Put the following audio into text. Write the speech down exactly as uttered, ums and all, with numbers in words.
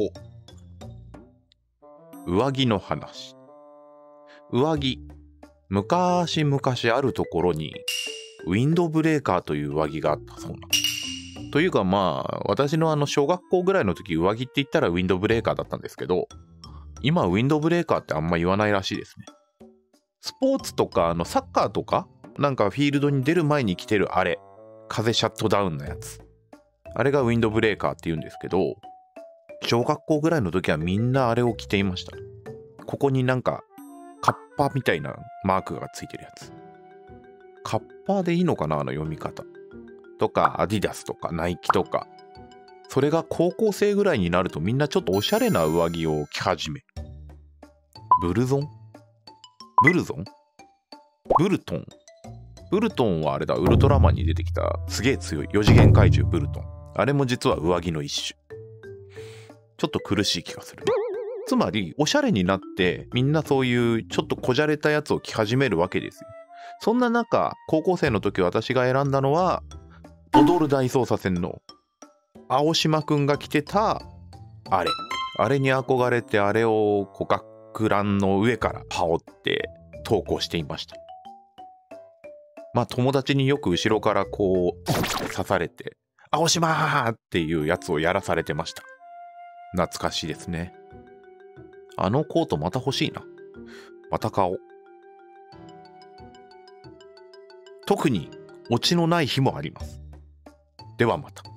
ほう。上着の話。上着。昔々あるところに、ウィンドブレーカーという上着があったそうなんです。というかまあ、私のあの小学校ぐらいの時、上着って言ったらウィンドブレーカーだったんですけど、今ウィンドブレーカーってあんま言わないらしいですね。スポーツとか、あのサッカーとか、なんかフィールドに出る前に着てるあれ、風シャットダウンのやつ。あれがウィンドブレーカーって言うんですけど、小学校ぐらいの時はみんなあれを着ていました。ここになんか、カッパみたいなマークがついてるやつ。カッパでいいのかな、あの読み方。とか、アディダスとか、ナイキとか。それが高校生ぐらいになるとみんなちょっとおしゃれな上着を着始め。ブルゾンブルゾンブルトンブルトンはあれだ、ウルトラマンに出てきたすげえ強いよ次元怪獣ブルトン。あれも実は上着の一種。ちょっと苦しい気がする。つまり、おしゃれになってみんなそういうちょっとこじゃれたやつを着始めるわけですよ。そんな中、高校生の時私が選んだのは、踊る大捜査線の青島くんが着てたあれ。あれに憧れて、あれをこう学ランの上から羽織って投稿していました。まあ友達によく後ろからこう刺されて、青島ーっていうやつをやらされてました。懐かしいですね。あのコートまた欲しいな。また買おう。特にオチのない日もあります。ではまた。